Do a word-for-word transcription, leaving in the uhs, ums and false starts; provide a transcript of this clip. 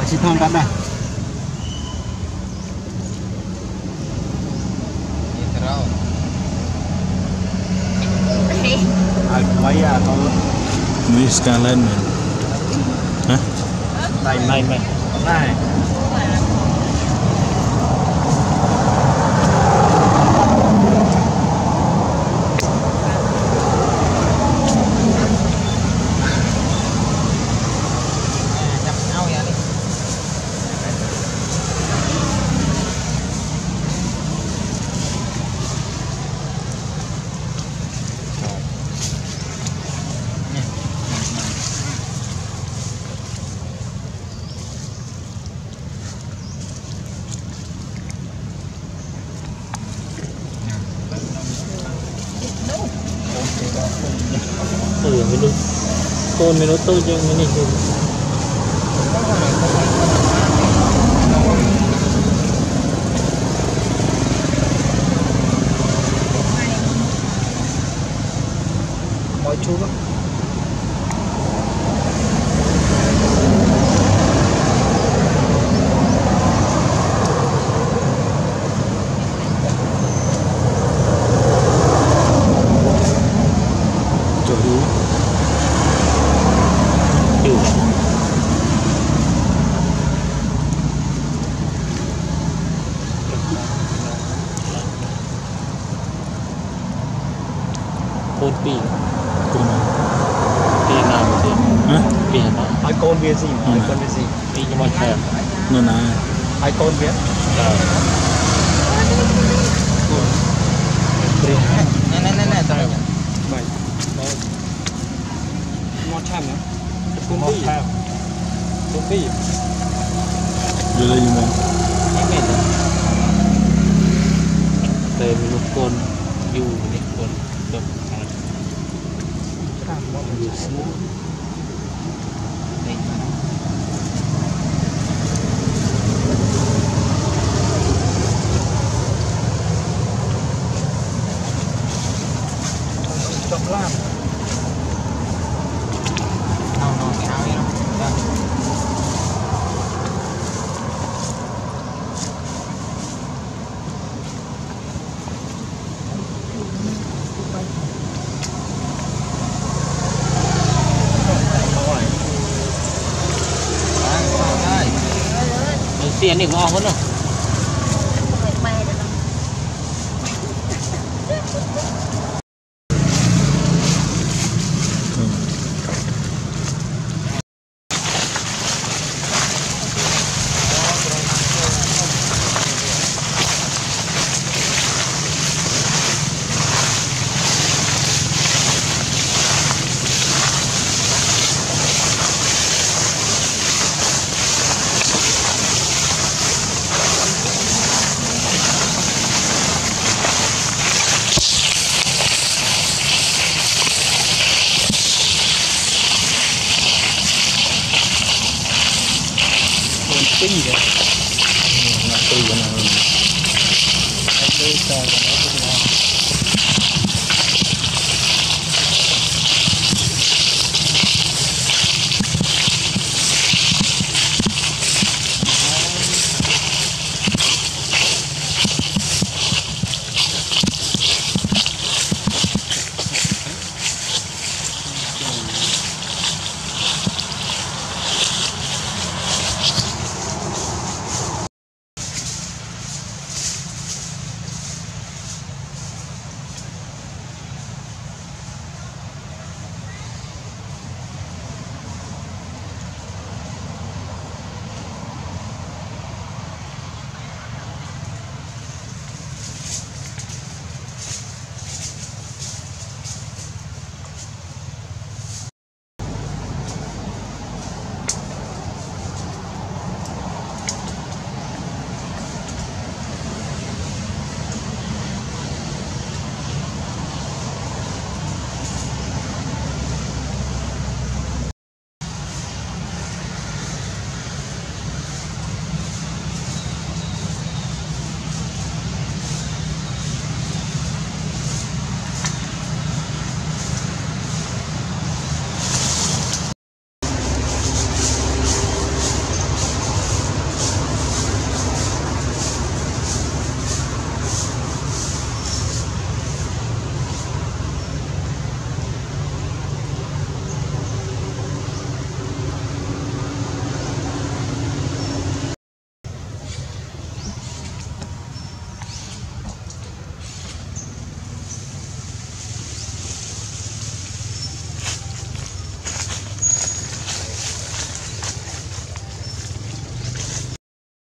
xịt thon cắt đây ai mấy à thôi mấy scan lên mình hả đây này mày này ừ mình tôn mình nó tôi cho mình nhìn mọi chú đó côn pi pi nào vậy pi nào ai con biết gì ai con biết gì pi cho mọi người nó là ai con biết nè nè nè nè tao mày ngon chăm nhá con pi con pi rồi đây mình cái mệt rồi đây mình một con yêu này con đập yêu xuống chọc lam nào nào cái áo đi đâu tiền thì ngon hơn rồi pin rồi, nó pin rồi, nó pin rồi.